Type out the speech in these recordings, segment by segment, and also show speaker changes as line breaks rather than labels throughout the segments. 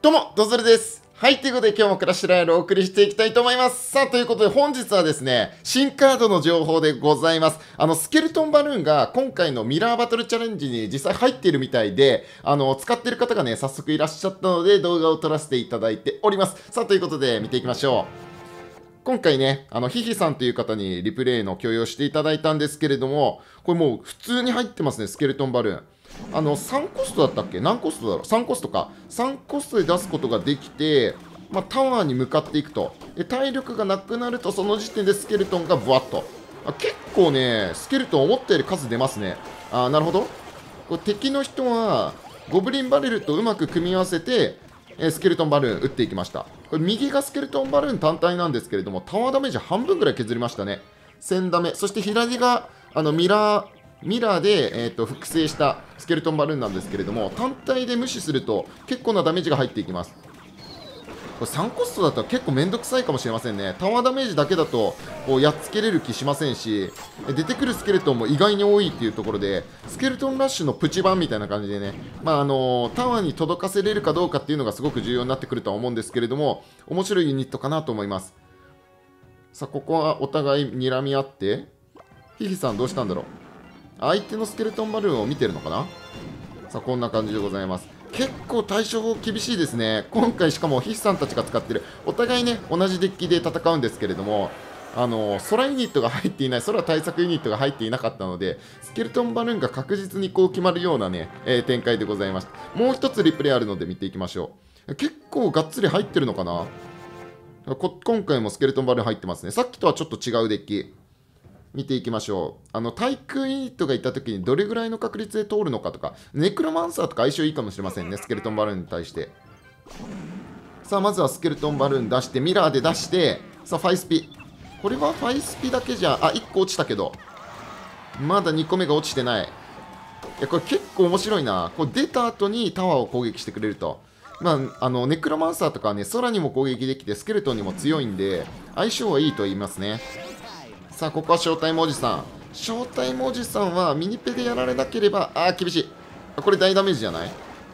どうも、ドズルです。はい、ということで今日もクラッシュロイヤルをお送りしていきたいと思います。さあ、ということで本日はですね、新カードの情報でございます。スケルトンバルーンが今回のミラーバトルチャレンジに実際入っているみたいで、使っている方がね、早速いらっしゃったので動画を撮らせていただいております。さあ、ということで見ていきましょう。今回ね、ヒヒさんという方にリプレイの共有をしていただいたんですけれども、これもう普通に入ってますね、スケルトンバルーン。3コストだったっけ？何コストだろう？ 3 コストか。3コストで出すことができて、タワーに向かっていくと。で、体力がなくなると、その時点でスケルトンがブワッと。結構ね、スケルトン思ったより数出ますね。なるほど。これ敵の人は、ゴブリンバレルとうまく組み合わせて、スケルトンバルーン打っていきました。これ右がスケルトンバルーン単体なんですけれども、タワーダメージ半分ぐらい削りましたね。1000ダメ。そして左が、ミラーで、複製したスケルトンバルーンなんですけれども、単体で無視すると結構なダメージが入っていきます。これ3コストだと結構めんどくさいかもしれませんね。タワーダメージだけだとこうやっつけれる気しませんし、出てくるスケルトンも意外に多いっていうところで、スケルトンラッシュのプチ版みたいな感じでね、タワーに届かせれるかどうかっていうのがすごく重要になってくるとは思うんですけれども、面白いユニットかなと思います。さあ、ここはお互い睨み合って、ヒヒさんどうしたんだろう。相手のスケルトンバルーンを見てるのかな。さあ、こんな感じでございます。結構対処法厳しいですね。今回しかもヒヒさんたちが使ってる、お互いね、同じデッキで戦うんですけれども、空ユニットが入っていない、空対策ユニットが入っていなかったので、スケルトンバルーンが確実にこう決まるようなね、展開でございました。もう一つリプレイあるので見ていきましょう。結構がっつり入ってるのかな。今回もスケルトンバルーン入ってますね。さっきとはちょっと違うデッキ。見ていきましょう。対空ユニットがいたときにどれぐらいの確率で通るのかとか、ネクロマンサーとか相性いいかもしれませんね、スケルトンバルーンに対して。さあ、まずはスケルトンバルーン出して、ミラーで出して、さあ、ファイスピ。これはファイスピだけじゃ、1個落ちたけど、まだ2個目が落ちてない。いや、これ結構面白いな。こう出た後にタワーを攻撃してくれると。ネクロマンサーとかはね、空にも攻撃できて、スケルトンにも強いんで、相性はいいと言いますね。さあ、ここはショータイムおじさん。ショータイムおじさんはミニペでやられなければ、厳しい。これ大ダメージじゃない？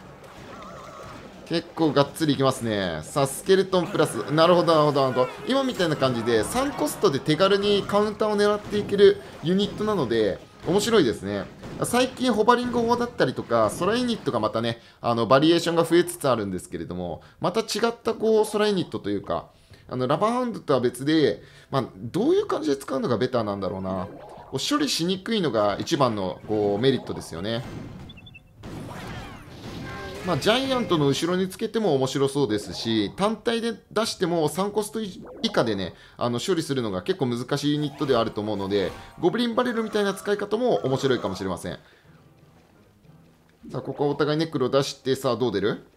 結構がっつりいきますね。さあ、スケルトンプラス。なるほど、なるほど、なるほど。今みたいな感じで、3コストで手軽にカウンターを狙っていけるユニットなので、面白いですね。最近、ホバリング法だったりとか、空ユニットがまたね、バリエーションが増えつつあるんですけれども、また違ったこう空ユニットというか、ラバーハウンドとは別で、どういう感じで使うのがベターなんだろうな。こう処理しにくいのが一番のこうメリットですよね。ジャイアントの後ろにつけても面白そうですし、単体で出しても3コスト以下でね、処理するのが結構難しいユニットではあると思うので、ゴブリンバレルみたいな使い方も面白いかもしれません。さあ、ここはお互いネクロ出して、さあ、どう出る？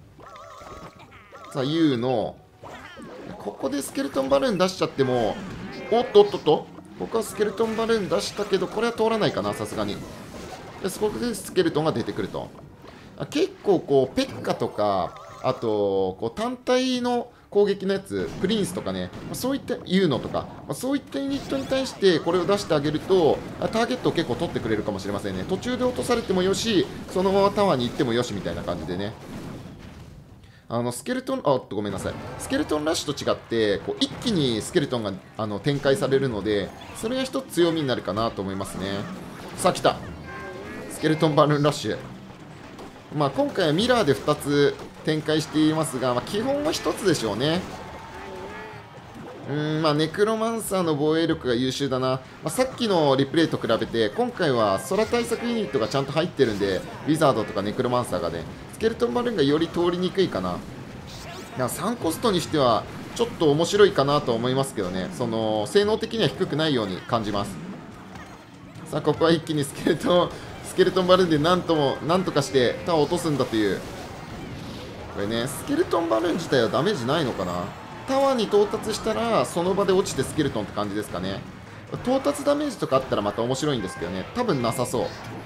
さあ、U の、ここでスケルトンバルーン出しちゃっても、おっとおっとっと、ここはスケルトンバルーン出したけど、これは通らないかな、さすがに。で、そこでスケルトンが出てくると。結構こうペッカとか、あとこう単体の攻撃のやつ、プリンスとかね、そういったユーノとか、そういったユニットに対してこれを出してあげると、ターゲットを結構取ってくれるかもしれませんね。途中で落とされてもよし、そのままタワーに行ってもよしみたいな感じでね。スケルトン、ごめんなさい。スケルトンラッシュと違って、こう一気にスケルトンが展開されるので、それが一つ強みになるかなと思いますね。さあ、来た。スケルトンバルーンラッシュ。今回はミラーで2つ展開していますが、基本は1つでしょうね。ネクロマンサーの防衛力が優秀だな。さっきのリプレイと比べて、今回は空対策ユニットがちゃんと入ってるんで、ウィザードとかネクロマンサーがね、スケルトンバルーンがより通りにくいかな。3コストにしては、ちょっと面白いかなと思いますけどね、性能的には低くないように感じます。さあ、ここは一気にスケルトンバルーンでなんとかしてタワーを落とすんだという。これね、スケルトンバルーン自体はダメージないのかな。タワーに到達したらその場で落ちてスケルトンって感じですかね。到達ダメージとかあったらまた面白いんですけどね、多分なさそう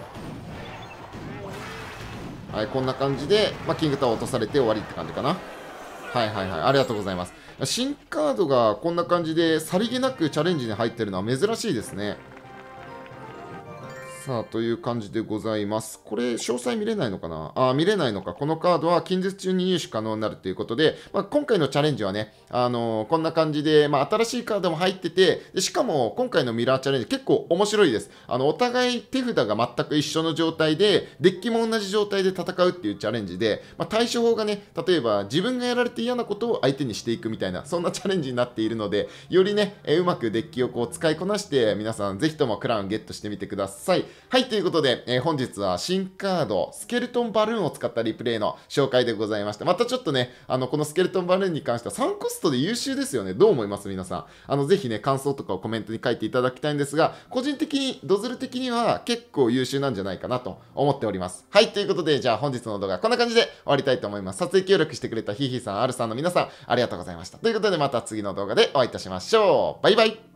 。はい、こんな感じで、キングタワー落とされて終わりって感じかな。はいはいはい、ありがとうございます。新カードがこんな感じでさりげなくチャレンジに入ってるのは珍しいですね。 さあ、という感じでございます。これ、詳細見れないのかな見れないのか。このカードは近日中に入手可能になるということで、今回のチャレンジはね、こんな感じで、新しいカードも入ってて、でしかも、今回のミラーチャレンジ結構面白いです。お互い手札が全く一緒の状態で、デッキも同じ状態で戦うっていうチャレンジで、対処法がね、例えば自分がやられて嫌なことを相手にしていくみたいな、そんなチャレンジになっているので、よりね、うまくデッキをこう使いこなして、皆さんぜひともクラウンゲットしてみてください。はい、ということで、本日は新カード、スケルトンバルーンを使ったリプレイの紹介でございました。またちょっとね、このスケルトンバルーンに関しては3コストで優秀ですよね。どう思います皆さん。ぜひね、感想とかをコメントに書いていただきたいんですが、個人的に、ドズル的には結構優秀なんじゃないかなと思っております。はい、ということで、じゃあ本日の動画はこんな感じで終わりたいと思います。撮影協力してくれたヒーヒーさん、アルさんの皆さん、ありがとうございました。ということで、また次の動画でお会いいたしましょう。バイバイ。